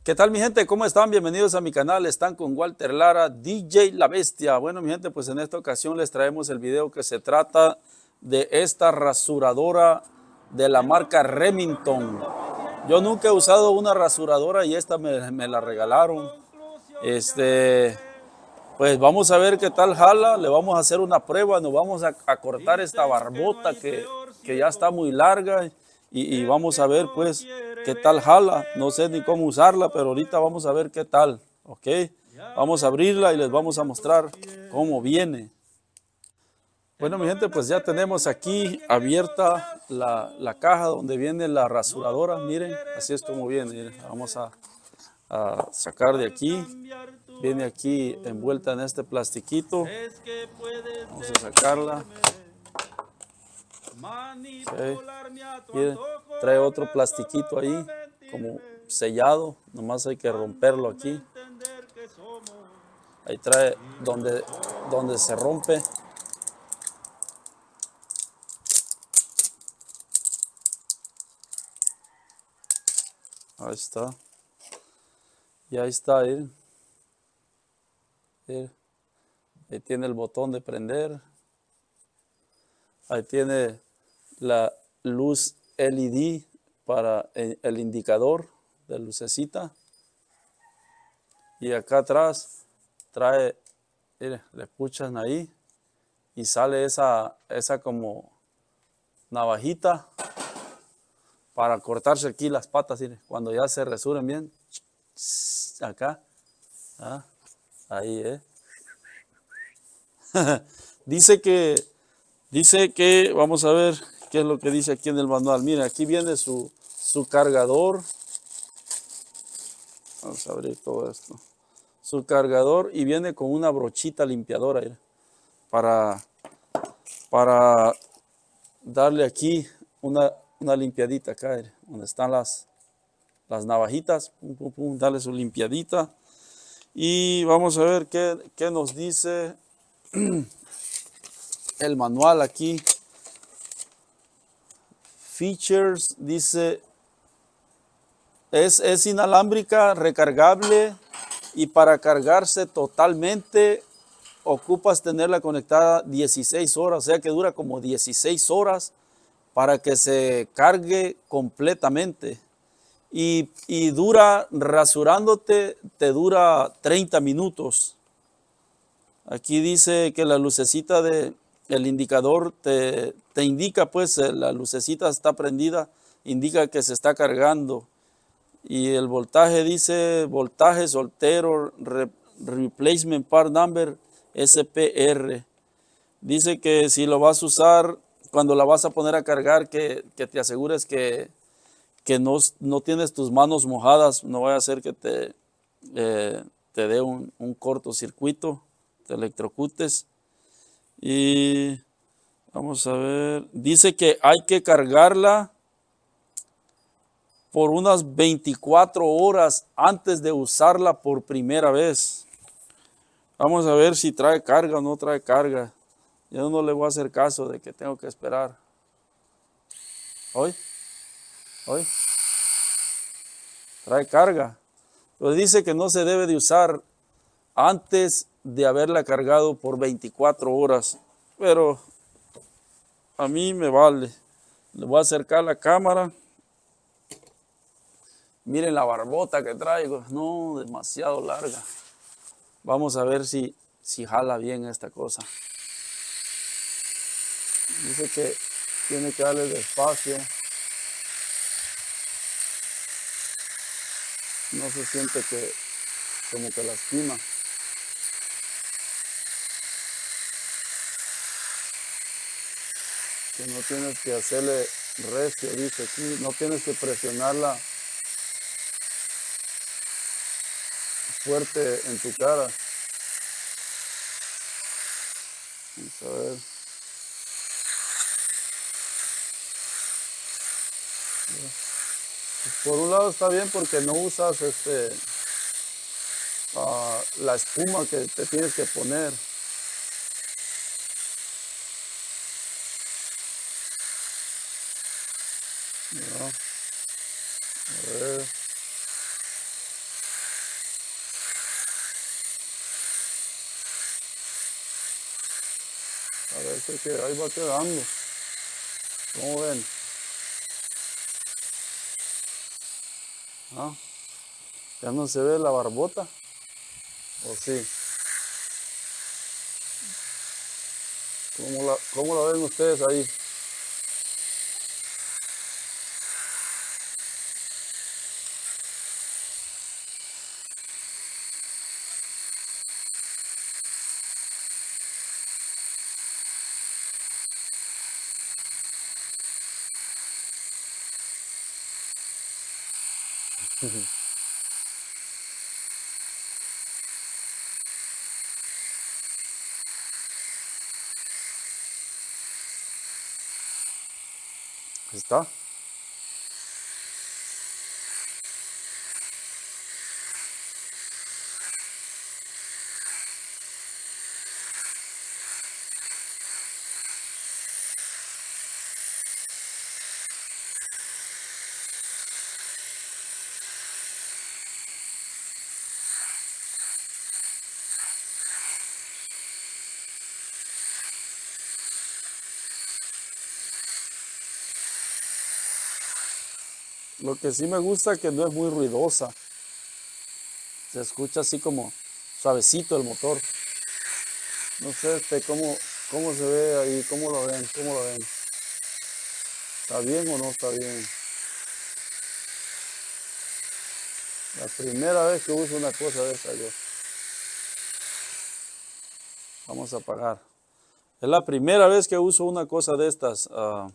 ¿Qué tal mi gente? ¿Cómo están? Bienvenidos a mi canal. Están con Walter Lara, DJ La Bestia. Bueno mi gente, pues en esta ocasión les traemos el video que se trata de esta rasuradora de la marca Remington. Yo nunca he usado una rasuradora y esta me la regalaron. Pues vamos a ver qué tal jala. Le vamos a hacer una prueba. Nos vamos a cortar esta barbota que ya está muy larga. Y vamos a ver pues qué tal jala. No sé ni cómo usarla, pero ahorita vamos a ver qué tal. Ok, vamos a abrirla y les vamos a mostrar cómo viene. Bueno mi gente, pues ya tenemos aquí abierta la caja donde viene la rasuradora. Miren, así es como viene. Miren, vamos a sacar de aquí. Viene aquí envuelta en este plastiquito. Vamos a sacarla. Okay. Miren, trae otro plastiquito ahí, como sellado. Nomás hay que romperlo aquí. Ahí trae donde se rompe. Ahí está. Y ahí está, miren. Ahí tiene el botón de prender. Ahí tiene la luz LED para el indicador de lucecita. Y acá atrás trae, mire, le escuchan ahí y sale esa como navajita para cortarse aquí las patas, mire, cuando ya se resuren bien. Acá, ahí, dice que, vamos a ver qué es lo que dice aquí en el manual. Mire, aquí viene su cargador. Vamos a abrir todo esto. Su cargador y viene con una brochita limpiadora para darle aquí una limpiadita acá, donde están las navajitas. Pum, pum, pum, darle su limpiadita. Y vamos a ver qué nos dice el manual aquí. Features, dice, es inalámbrica, recargable y para cargarse totalmente ocupas tenerla conectada 16 horas, o sea que dura como 16 horas para que se cargue completamente. Y dura, rasurándote, te dura 30 minutos. Aquí dice que la lucecita el indicador te indica, pues la lucecita está prendida, indica que se está cargando. Y el voltaje dice voltaje soltero, replacement part number, SPR. Dice que si lo vas a usar, cuando la vas a poner a cargar, que te asegures que no tienes tus manos mojadas, no vaya a ser que te dé un cortocircuito, te electrocutes. Y vamos a ver, dice que hay que cargarla por unas 24 horas antes de usarla por primera vez. Vamos a ver si trae carga o no trae carga. Yo no le voy a hacer caso de que tengo que esperar. Hoy trae carga. Pero dice que no se debe de usar antes de haberla cargado por 24 horas. Pero a mí me vale. Le voy a acercar la cámara. Miren la barbota que traigo. No, demasiado larga. Vamos a ver si jala bien esta cosa. Dice que tiene que darle despacio. No se siente que como que lastima. Que no tienes que hacerle recio, dice aquí. No tienes que presionarla fuerte en tu cara. Vamos a ver. Pues por un lado está bien porque no usas la espuma que te tienes que poner. ¿No? A ver. Parece que ahí va quedando. ¿Cómo ven? ¿Ah? ¿Ya no se ve la barbota? ¿O sí? ¿Cómo la ven ustedes ahí? ¿Está? Lo que sí me gusta es que no es muy ruidosa. Se escucha así como suavecito el motor. No sé cómo se ve ahí, cómo lo ven, cómo lo ven. ¿Está bien o no está bien? La primera vez que uso una cosa de esta yo. Vamos a apagar. Es la primera vez que uso una cosa de estas.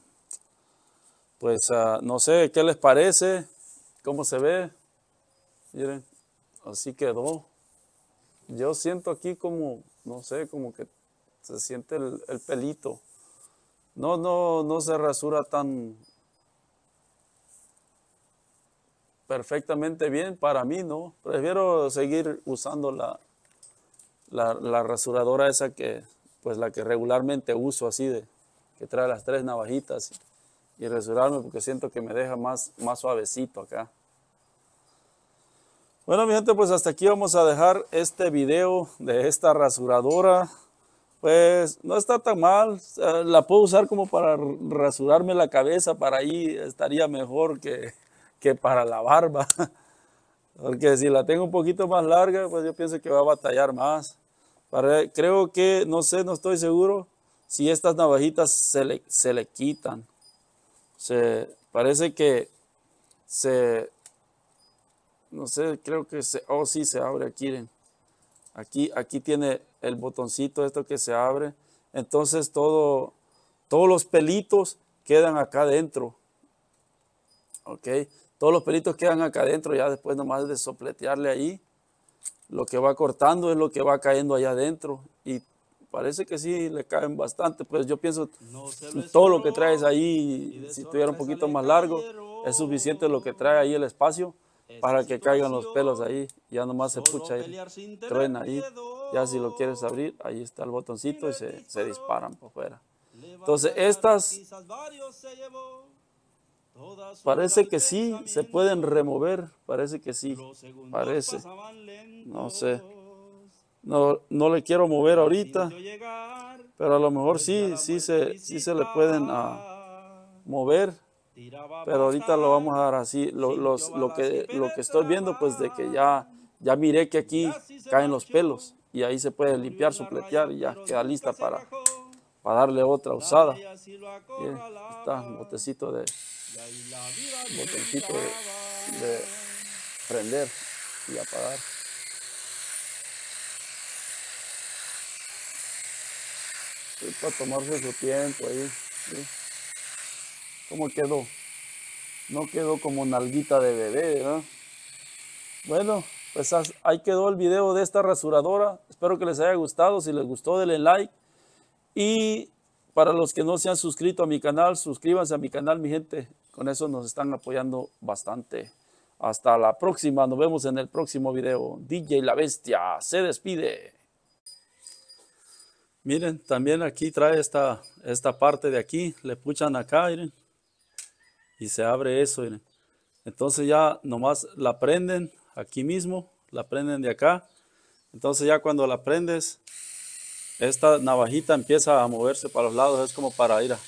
Pues no sé qué les parece, cómo se ve. Miren, así quedó. Yo siento aquí como, no sé, como que se siente el pelito. No se rasura tan perfectamente bien para mí, ¿no? Prefiero seguir usando la rasuradora esa que, pues la que regularmente uso así que trae las 3 navajitas y rasurarme porque siento que me deja más suavecito acá. Bueno, mi gente, pues hasta aquí vamos a dejar este video de esta rasuradora. Pues no está tan mal, la puedo usar como para rasurarme la cabeza, para ahí estaría mejor que para la barba. Porque si la tengo un poquito más larga, pues yo pienso que va a batallar más. Creo que, no sé, no estoy seguro si estas navajitas se le quitan. Parece que no sé, creo que oh sí, se abre aquí, miren. Aquí tiene el botoncito esto que se abre. Entonces todos los pelitos quedan acá adentro. ¿Ok? Todos los pelitos quedan acá adentro. Ya después nomás de sopletearle ahí. Lo que va cortando es lo que va cayendo allá adentro. Y parece que sí le caen bastante. Pues yo pienso todo lo que traes ahí, si tuviera un poquito más largo, es suficiente lo que trae ahí el espacio para que caigan los pelos ahí. Ya nomás se pucha ahí, truena ahí. Ya si lo quieres abrir, ahí está el botoncito y se disparan por fuera. Entonces estas parece que sí se pueden remover, parece que sí, parece, no sé. No le quiero mover ahorita, pero a lo mejor sí se le pueden mover. Pero ahorita lo vamos a dar así. Lo que estoy viendo, pues de que ya miré que aquí caen los pelos y ahí se puede limpiar, sopletear y ya queda lista para darle otra usada. Miren, está un botoncito de prender y apagar. Y para tomarse su tiempo ahí. ¿Sí? ¿Cómo quedó? No quedó como nalguita de bebé, ¿verdad? Bueno, pues ahí quedó el video de esta rasuradora. Espero que les haya gustado. Si les gustó, denle like. Y para los que no se han suscrito a mi canal, suscríbanse a mi canal, mi gente. Con eso nos están apoyando bastante. Hasta la próxima. Nos vemos en el próximo video. DJ La Bestia se despide. Miren, también aquí trae esta parte de aquí. Le puchan acá, miren. Y se abre eso, miren. Entonces ya nomás la prenden aquí mismo. La prenden de acá. Entonces ya cuando la prendes, esta navajita empieza a moverse para los lados, es como para ir a...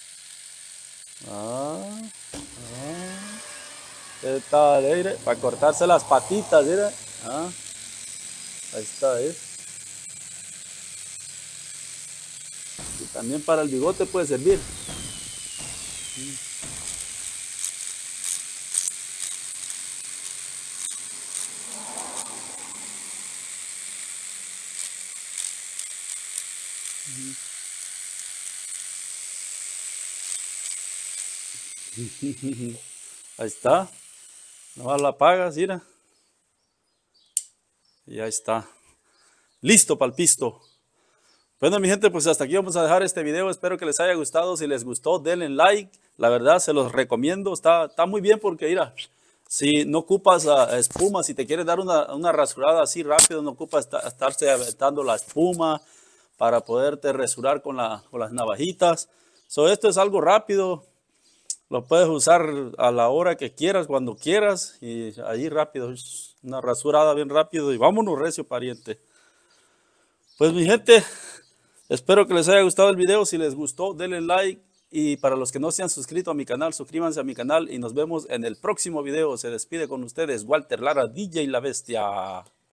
Ah, ¿qué tal, mire? Para cortarse las patitas, mira. Ah, ahí está, Y también para el bigote puede servir. Ahí está. Nomás la apagas, mira. Y ahí está. Listo para el pisto. Bueno, mi gente, pues hasta aquí vamos a dejar este video. Espero que les haya gustado. Si les gustó, denle like. La verdad, se los recomiendo. Está muy bien porque, mira, si no ocupas espuma, si te quieres dar una rasurada así rápido, no ocupas estarse aventando la espuma para poderte rasurar con las navajitas. Esto es algo rápido. Lo puedes usar a la hora que quieras, cuando quieras. Y ahí rápido, una rasurada bien rápido. Y vámonos, recio pariente. Pues mi gente, espero que les haya gustado el video. Si les gustó, denle like. Y para los que no se han suscrito a mi canal, suscríbanse a mi canal. Y nos vemos en el próximo video. Se despide con ustedes Walter Lara, DJ La Bestia.